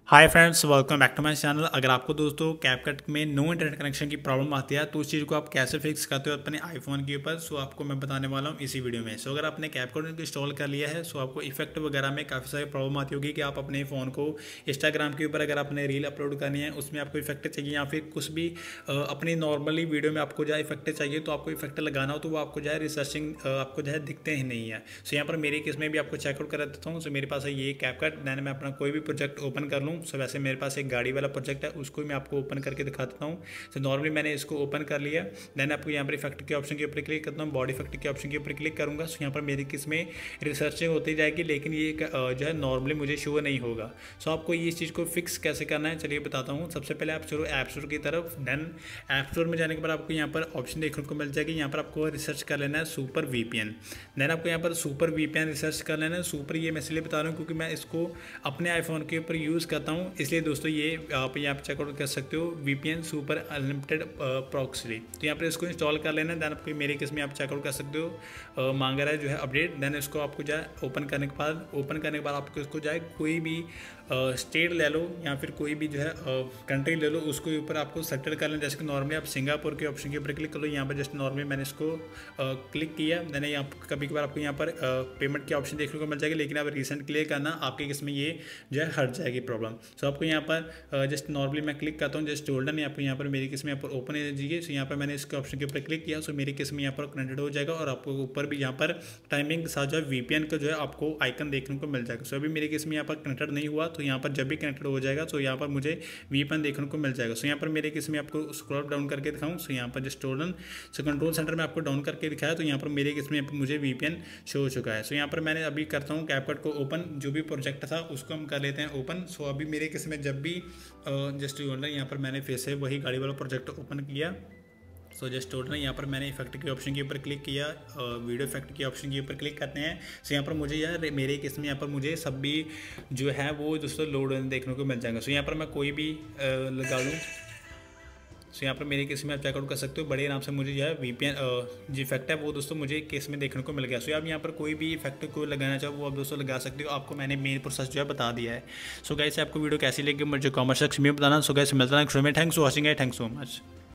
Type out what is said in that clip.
Hi friends, welcome back to my channel. अगर आपको दोस्तों कैपकट में नो इंटरनेट कनेक्शन की प्रॉब्लम आती है तो उस चीज़ को आप कैसे फिक्स करते हो अपने आईफोन के ऊपर, सो आपको मैं बताने वाला हूँ इसी वीडियो में। सो अगर आपने कैपकट को इंस्टॉल कर लिया है सो आपको इफेक्ट वगैरह में काफ़ी सारी प्रॉब्लम आती होगी कि आप अपने फ़ोन को इंस्टाग्राम के ऊपर अगर आपने रील अपलोड करनी है उसमें आपको इफेक्ट चाहिए, या फिर कुछ भी अपनी नॉर्मली वीडियो में आपको जो है इफेक्ट चाहिए तो आपको इफेक्ट लगाना हो तो वो आपको जो है रिसर्चिंग आपको जो है दिखते ही नहीं है। सो यहाँ पर मेरे केस में भी आपको चेकआउट करा देता हूँ। सो मेरे पास है ये कैपकट, देन मैं अपना कोई भी प्रोजेक्ट ओपन कर लूँ। सो वैसे मेरे पास एक गाड़ी वाला प्रोजेक्ट है, उसको मैं आपको ओपन करके दिखा देता हूँ। तो नॉर्मली मैंने इसको ओपन कर लिया, देन आपको यहाँ पर इफेक्ट के ऑप्शन के ऊपर क्लिक करता हूँ, बॉडी इफेक्ट के ऑप्शन के ऊपर क्लिक करूँगा। सो यहाँ पर मेरी किसमें रिसर्चिंग होती जाएगी, लेकिन ये जो है नॉर्मली मुझे शो नहीं होगा। सो आपको ये चीज़ को फिक्स कैसे करना है चलिए बताता हूँ। सबसे पहले आप चलो ऐप स्टोर की तरफ, देन ऐप स्टोर में जाने के बाद आपको यहाँ पर ऑप्शन देखने को मिल जाएगी। यहाँ पर आपको रिसर्च कर लेना है सुपर वीपीएन, देन आपको यहाँ पर सुपर वीपीएन रिसर्च कर लेना है। सुपर ये मैं इसलिए बता रहा हूँ क्योंकि मैं इसको अपने आईफोन के ऊपर यूज़ करता हूँ, इसलिए दोस्तों ये आप यहाँ पर चेकआउट कर सकते हो वीपीएन सुपर अनलिमिटेड प्रॉक्सी। तो यहाँ पर इसको इंस्टॉल कर लेना है, देन आपको मेरे केस में आप चेकआउट कर सकते हो मांग रहा है जो है अपडेट। देन इसको आपको जो है ओपन करने के बाद आपको इसको जो है कोई भी स्टेट ले लो या फिर कोई भी जो है कंट्री ले लो, उसके ऊपर आपको सेलेक्ट कर लें। जैसे कि नॉर्मली आप सिंगापुर के ऑप्शन के ऊपर क्लिक कर लो। यहाँ पर जस्ट नॉर्मली मैंने इसको क्लिक किया, देन यहाँ कभी कभार आपको यहाँ पर पेमेंट की ऑप्शन देखने को मिल जाएगी, लेकिन आप रिसेंट क्लिक करना आपके इसमें ये जो है हट जाएगी प्रॉब्लम। सो आपको यहाँ पर जस्ट नॉर्मली मैं क्लिक करता हूँ, जस्ट होल्डन आपको यहाँ पर मेरी किस में यहाँ पर ओपन है जाइए। सो यहाँ पर मैंने इसके ऑप्शन के ऊपर क्लिक किया, सो मेरी किस में यहाँ पर कनेक्टेड हो जाएगा और आपको ऊपर भी यहाँ पर टाइमिंग के साथ जो है वीपीएन का जो है आपको आइकन देखने को मिल जाएगा। सो अभी मेरे केस में यहाँ पर कनेक्टेड नहीं हुआ, तो यहाँ पर जब भी कनेक्टेड हो जाएगा तो यहाँ पर मुझे वीपीएन देखने को मिल जाएगा। सो यहाँ पर मेरे केस में आपको स्क्रॉल डाउन करके दिखाऊँ। सो यहाँ पर just hold on so control centre में आपको डाउन करके दिखाया, तो यहाँ पर मेरे केस में मुझे वीपीएन शो हो चुका है। सो यहाँ पर मैंने अभी करता हूँ कैपकट को ओपन, जो भी प्रोजेक्ट था उसको हम कर लेते हैं ओपन। सो अभी मेरे केस में जब भी जस्ट होल्डन यहाँ पर मैंने फिर से वही गाड़ी वाला प्रोजेक्ट ओपन किया। सो जस्ट टोटल यहाँ पर मैंने इफेक्ट के ऑप्शन के ऊपर क्लिक किया, वीडियो इफेक्ट के ऑप्शन के ऊपर क्लिक करते हैं। सो यहाँ पर मुझे यार मेरे केस में यहाँ पर मुझे सब भी जो है वो दोस्तों लोड देखने को मिल जाएगा। सो यहाँ पर मैं कोई भी लगा लूँ। सो यहाँ पर मेरे केस में आप चेकआउट कर सकते हो, बड़े आराम से मुझे जो है वीपीएन जो इफेक्ट है वो दोस्तों मुझे केस में देखने को मिल गया। सो आप यहाँ पर कोई भी इफेक्ट को लगाना चाहो वो आप दोस्तों लगा सकते हो, आपको मैंने मेन प्रोसेस जो है बता दिया है। सो गाइस आपको वीडियो कैसी लगी मुझे कमेंट सेक्शन में बताना। सो गाइस मिलता है नेक्स्ट वीडियो में। Thanks for watching, thanks so much.